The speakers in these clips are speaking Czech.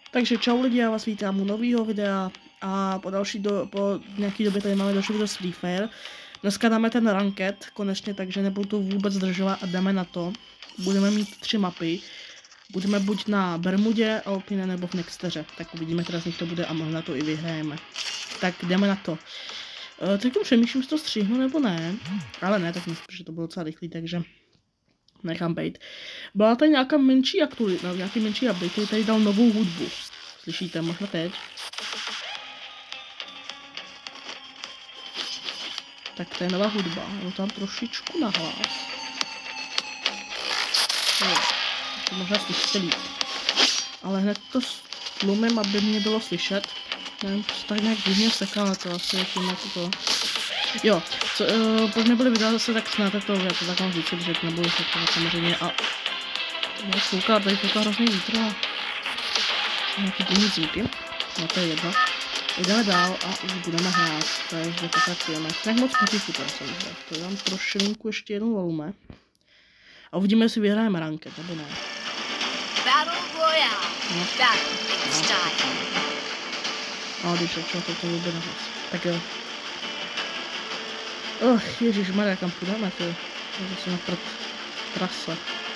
Takže čau lidi, já vás vítám u nového videa a po nějaký době tady máme další video z Free Fire. Dneska dáme ten ranked, konečně, takže nebudu to vůbec zdržovat a jdeme na to. Budeme mít 3 mapy. Budeme buď na Bermudě, Alpine nebo v Nexteře. Tak uvidíme, která z nich to bude a možná to i vyhrajeme. Tak jdeme na to. Teď přemýšlím, jestli to střihnu nebo ne. Ale ne, tak myslím, že to bylo docela rychlý, takže nechám bejt. Byla tady nějaká menší aktualita, nějaký menší update, který tady dal novou hudbu. Slyšíte, možná teď. Tak to je nová hudba, je tam trošičku nahlas. To možná slyšíte líp. Ale hned to stlumím, aby mě bylo slyšet. Nevím, prostě tak nějak divně seká na to, asi tím jako to. Jo, pokud nebyly videa zase, tak znáte to, já to tak mám vždycky, že nebudu se to samozřejmě a... Já fouká, tady fouká hrozný vítr a... Nějaký divný zvuky, no to je jedno. Jdeme dál a už budeme hrát, takže pokračujeme. Jak moc potichu tam jsem zde, to dám trošilinku ještě jednou volume. A uvidíme, jestli vyhrajeme ranked, nebo ne. Battle Royale. No. Battle style. No, když začal to bude nahlas. Tak jo. Ježišmarja, kam půjdeme, to je zase na prd trasa.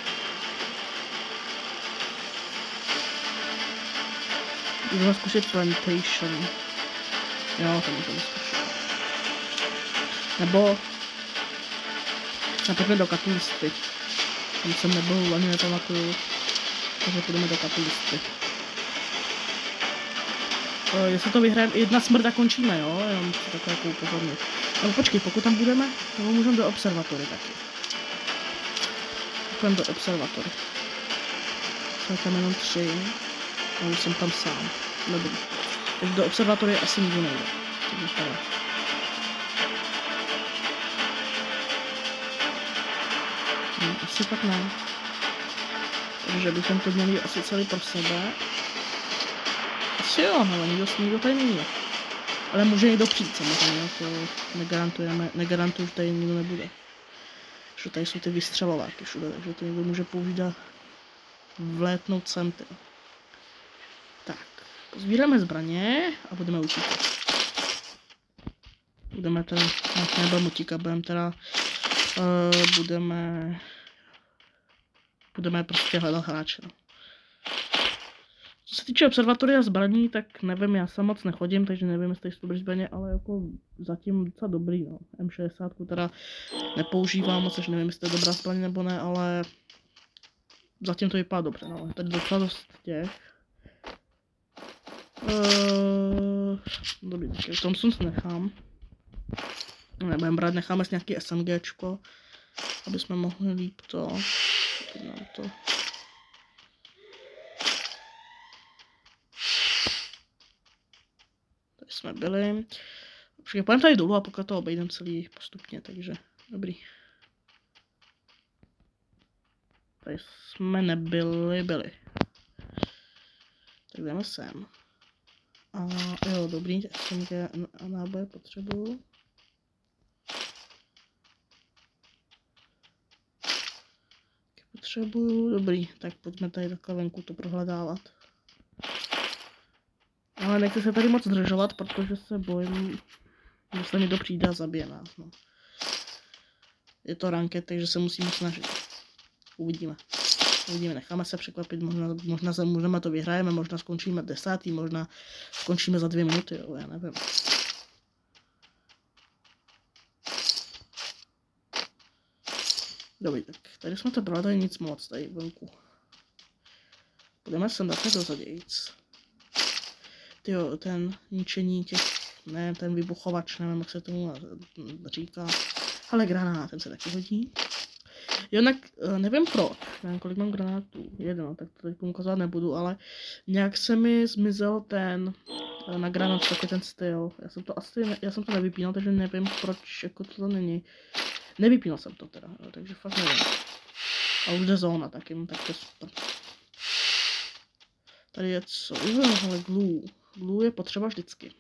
Můžeme zkusit Plantation. Jo, to můžeme zkusit. Nebo... Napojďme do Katulisty. Tam jsem nebyl, ani nepamatuju. Takže půjdeme do Katulisty. Jestli to vyhrajeme, jedna smrt a končíme, jo? Jenom chci takhle jako upozornit. No počkej, pokud tam budeme, nebo můžeme do observatory taky. Půjdeme do observatory. Jsou tam jenom 3. A už jsem tam sám. Dobrý. Takže do observatory asi nikdo nejde. Takže tady. Asi tak ne. Takže bychom to měli asi celý pro sebe. Asi jo, ale nikdo tady není. Ale může někdo přijít samozřejmě, to negarantuju, že tady nikdo nebude. Že tady jsou ty vystřelováky všude, takže to někdo může použít a vlétnout sem. Tak, pozbíráme zbraně a budeme utíkat. Budeme teda, nebudeme utíkat, budeme prostě hledat hráče. Co se týče observatoria a zbraní, tak nevím, já sam moc nechodím, takže nevím, jestli jsou dobrý zbraně, ale jako zatím docela dobrý, no. M60 teda nepoužívám moc, takže nevím, jestli to je dobrá zbraně nebo ne, ale zatím to vypadá dobře, no. Tady docela dost těch. Dobrý, takže Thompson si nechám. Nebudem brát, necháme si nějaký SMGčko, aby jsme mohli líp to. Tady jsme byli. Počkej, půjdeme tady dolů a pokud to obejdeme celý postupně, takže dobrý. Tady jsme byli. Tak jdeme sem. A jo, dobrý, SMG a náboje potřebuju. Dobrý, tak pojďme tady takhle venku to prohledávat. Ale nechci se tady moc zdržovat, protože se bojím, že se někdo přijde a zabije nás, no. Je to ranked, takže se musíme snažit. Uvidíme, necháme se překvapit, možná to vyhrajeme, možná skončíme 10. možná skončíme za 2 minuty, jo, já nevím. Dobrý, tak tady jsme to prohledali nic moc, tady venku. Budeme sem takhle dozadějíc. Tyjo, ten ničení těch, ne, ten vybuchovač, nevím, jak se tomu říká. Ale granát, ten se taky hodí. Jinak, nevím proč, nevím, kolik mám granátů, 1, tak to teď ukazovat nebudu, ale nějak se mi zmizel ten, na granát takový ten styl. Já jsem to nevypínal, takže nevím proč, jako to není. Nevypínal jsem to teda, takže fakt nevím. A už jde zóna taky, no, tak to je super. Tady je co? Jo, ale glue. Glue je potřeba vždycky.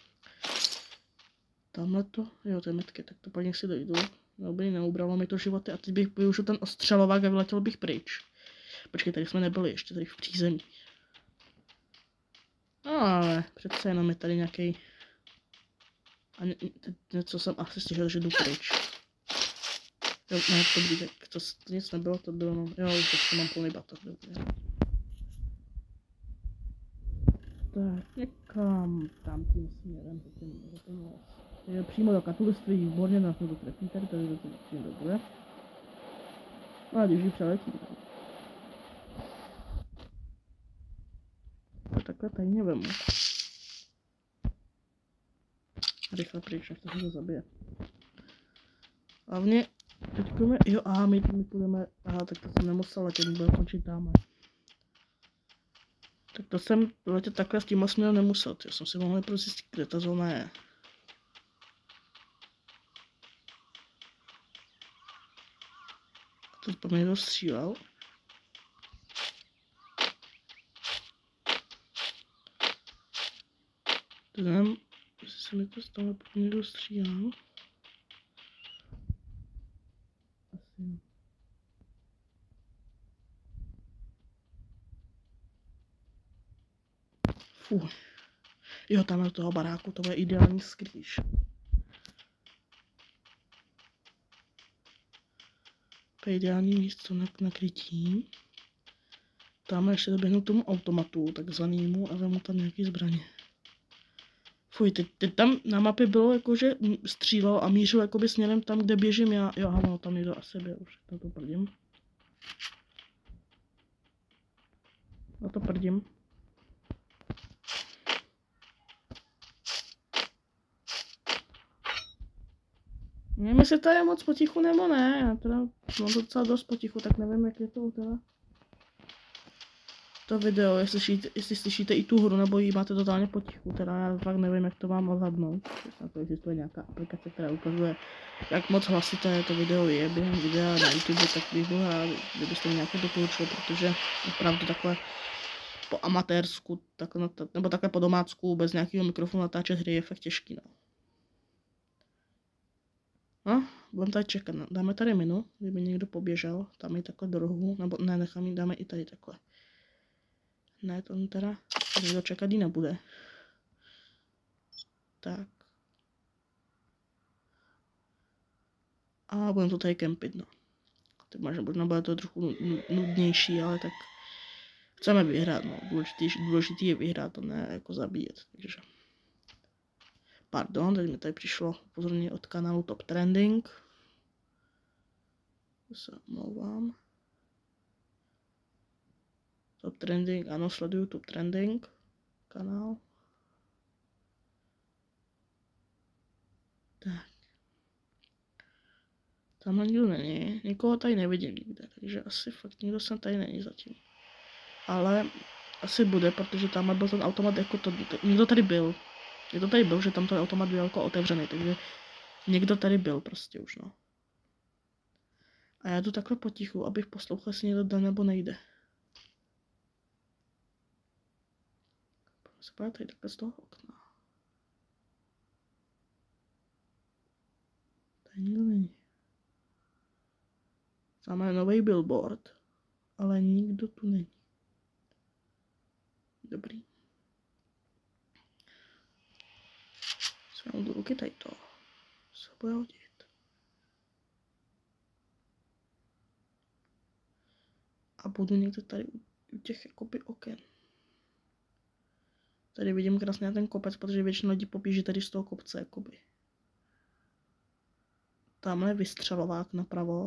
Tamhle to, jo, to je metky, tak to paní si dojdu. Dobrý, neubralo mi to životy a teď bych využil ten ostřelovák a vyletěl bych pryč. Počkej, tady jsme nebyli ještě, tady v přízemí. No ale přece jenom je tady nějaký. A něco jsem asi stihl, že jdu pryč. Jo, ne, dobrý, tak to nic nebylo, to bylo, no, jo, už to mám plný batok, dobře. Tak, někam tam tím směrem, za ten les. Přímo do katolství, výborně, nás to trefí, tady to je dobře. No a když ji přeletí, tak. To takhle tajně vemu. Rychle pryč, než to se zabije. Hlavně, teď půjdeme, jo, aha, my půjdeme, aha, tak to jsem nemusel letět, budeme končit dáme. Tak to jsem letět takhle s tím směrem nemusel, já jsem si mohl prostě zjistit, kde ta zóna je. A teď po mě někdo střílel. To nevím, jestli se mi to stalo, po mě někdo střílel. Asi. Fuh. Jo, tam do toho baráku, to bude ideální skrýš. To je ideální místo na krytí. Tam ještě doběhnu k tomu automatu, takzvanýmu, a vemu tam nějaký zbraně. Fuj, teď tam na mapě bylo jakože střílel a mířil jakoby směrem tam, kde běžím já. Jo, ano, tam někdo asi byl, už na to prdím. Na to prdím. Nevím, jestli to je moc potichu nebo ne, já teda mám to docela dost potichu, tak nevím, jak je to teda. To video, jestli slyšíte i tu hru, nebo ji máte totálně potichu, teda já fakt nevím, jak to mám odhadnout. Na to existuje nějaká aplikace, která ukazuje, jak moc hlasité to video je během videa na YouTube, tak bych byl rád, kdybyste mi nějaké doporučili, protože opravdu takhle po amatérsku, nebo takhle po domácku, bez nějakého mikrofonu natáčet hry je fakt těžký, no. No, budeme tady čekat, dáme tady minu, kdyby někdo poběžel, tam je takhle do rohu, nebo ne, nechám ji, dáme i tady takhle. Ne, to teda někdo čekat jí nebude. Tak. A budeme to tady kempit, no. Teď možná bude to trochu nudnější, ale tak chceme vyhrát, no. Důležitý je vyhrát, a ne jako zabíjet, takže. Pardon, teď mi tady přišlo upozornění od kanálu Top Trending. To se omlouvám. Top Trending, ano, sleduju Top Trending kanál. Tak. Tam nikdo není, nikoho tady nevidím nikde, takže asi fakt nikdo sem tady není zatím. Ale asi bude, protože tam byl ten automat jako to, někdo tady byl. Někdo tady byl, že tam ten automat byl jako otevřený, takže někdo tady byl prostě už, no. A já jdu takhle potichu, abych poslouchal, jestli někdo jde nebo nejde. Se podívat tady takhle z toho okna. Tady nikdo není. Máme nový billboard, ale nikdo tu není. Dobrý. Svému do ruky tady to. Se bude hodit. A budu někde tady u těch jakoby oken. Tady vidím krásně ten kopec, protože většina lidí poběží tady z toho kopce, jakoby. Tamhle je vystřelovák napravo.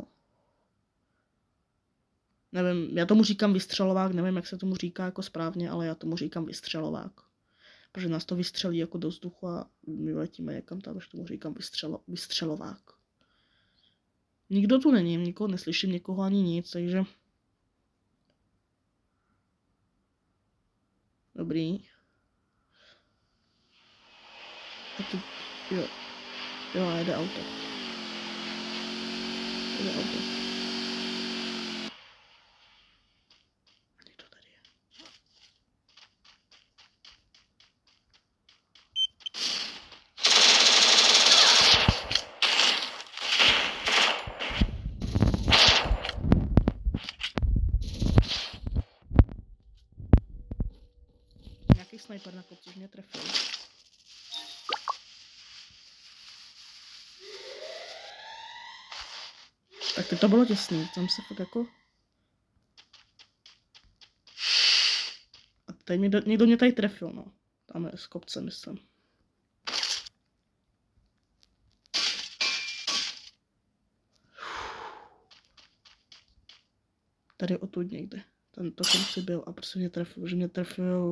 Nevím, já tomu říkám vystřelovák, nevím, jak se tomu říká jako správně, ale já tomu říkám vystřelovák. Protože nás to vystřelí jako do vzduchu a my letíme někam tam, že tomu říkám vystřelovák. Nikdo tu není, nikoho neslyším, nikoho ani nic, takže... Dobrý. A tu... Jo, jede auto. Jede auto. A někdo tady je. Nějaký nějaký sniper na kopci, že mě trefil. Tak teď to bylo těsný, tam se fakt jako... A teď někdo mě tady trefil, no. Tam je z kopce, myslím. Tady odtud někde. Tento konci byl a prostě mě trefil, že mě trefil...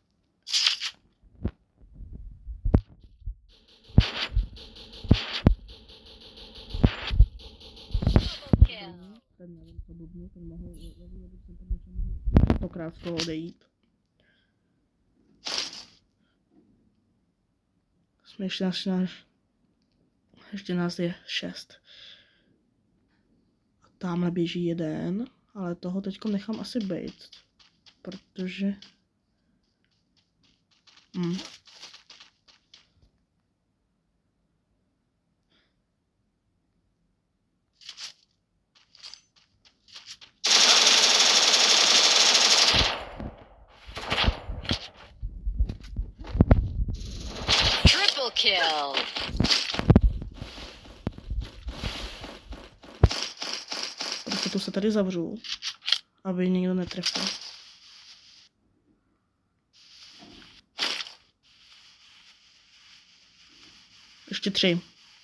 Ten nevím, co blbnu, ten mohl pokrát z toho odejít. Jsme ještě nás je 6. A tamhle běží jeden, ale toho teďko nechám asi bejt, protože... Kill. Prostě tu se tady zavřu, aby nikdo netrefil. Ještě 3.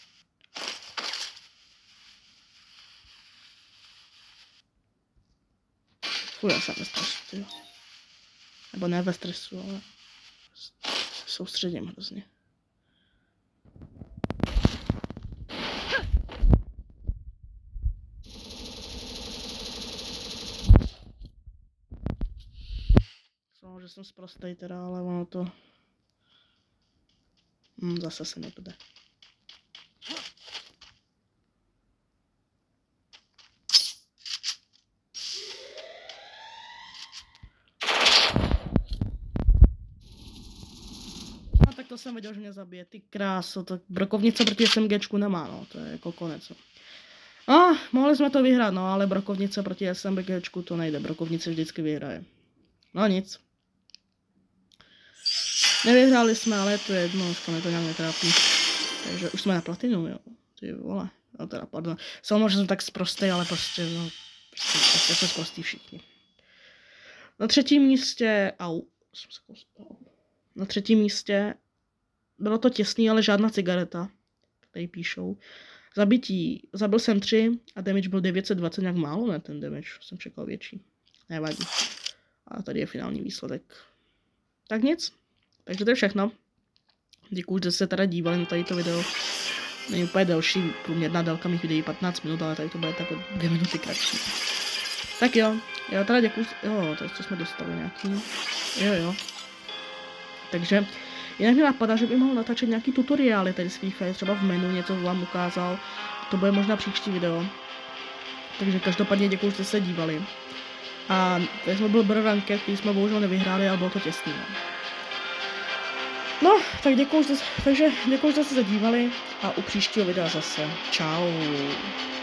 Fuj, já jsem ve stresu, tyjo. Nebo ne ve stresu, ale soustředím hrozně. Že jsem sprostej teda, ale ono to... zase se nebude. No tak to jsem viděl, že mě zabije, ty kráso, tak brokovnice proti SMGčku nemá, no, to je jako konec. Mohli jsme to vyhrát, no, ale brokovnice proti SMGčku to nejde, brokovnice vždycky vyhraje. No nic. Nevyhráli jsme, ale to je jedno, už mě to nějak netrápí. Takže už jsme na platinu, jo. Ty vole. No teda, pardon. Samozřejmě, že jsem tak sprostej, ale prostě, no, prostě se sprostí všichni. Na třetím místě, na třetím místě bylo to těsný, ale žádná cigareta, tady píšou. Zabití, zabil jsem 3 a damage byl 920, nějak málo, ne ten damage, jsem čekal větší. Nevadí. A tady je finální výsledek. Tak nic. Takže to je všechno. Děkuji, že jste teda dívali na tady to video. Není úplně delší, průměrná délka mých videí 15 minut, ale tady to bude tak 2 minuty kratší. Tak jo, já teda děkuji, jo, to jsme dostali nějaký, jo. Takže jinak mě napadá, že bych mohl natáčet nějaký tutoriály tady z Free Fire, třeba v menu něco vám ukázal. To bude možná příští video. Takže každopádně děkuji, že jste se dívali. A tady jsme byl Ranket, který jsme bohužel nevyhráli, ale bylo to těsný. No, tak děkuji, že jste se dívali a u příštího videa zase. Čau.